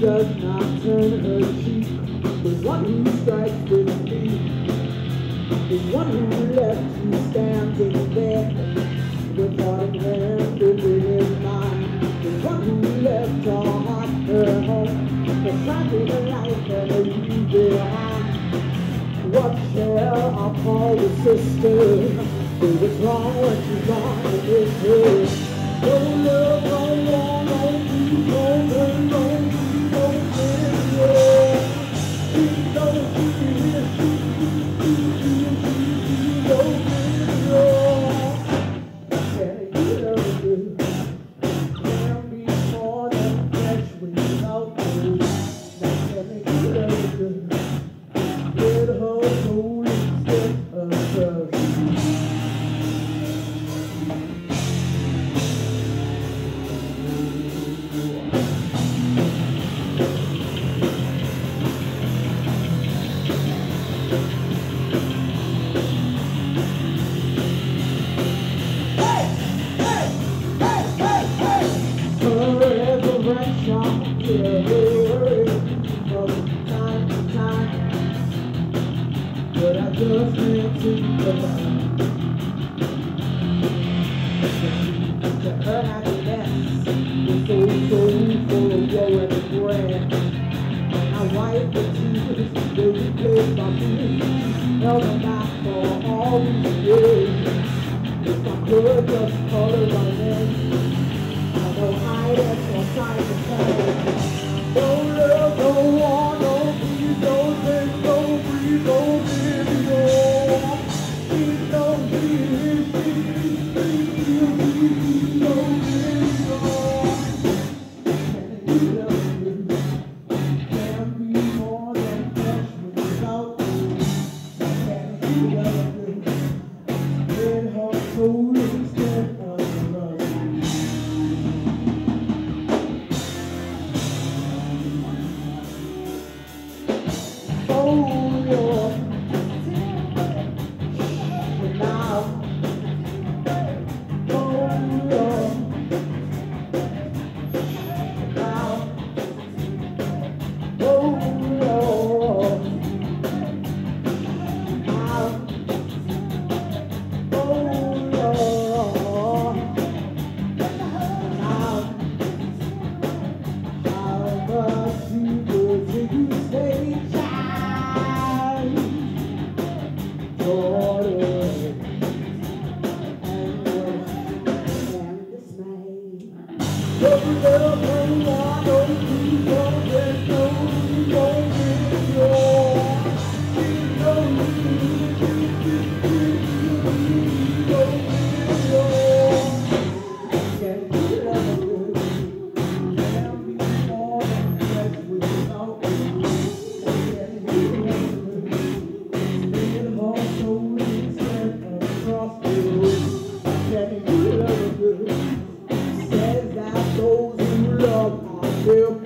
does not turn her cheek. The one who strikes with me, the one who left you standing there with heart in hand over his mind, the one who left your heart, her home, the tragic life that you behind. What shall I call the sister? What's wrong when she's gone and it's her? No love, no war, no peace, no burn, no peace, no failure. She knows she is, she no failure. Can you love her? Can be more than flesh without you. Now can you love her? Let her soul instead of trust. But I just can't think about to her happiness is so full of woe and regret. And I wipe the tears they replace my feelings, held them back for all these years. If I could just color my name, I know hide it or try to tell. No love, no war, no peace, no faith, no breeze, no video. She knows me, she no video. Can you love me? Can be more than flesh without you. Can you love me? Let her soul instead of love. Says that those who love are still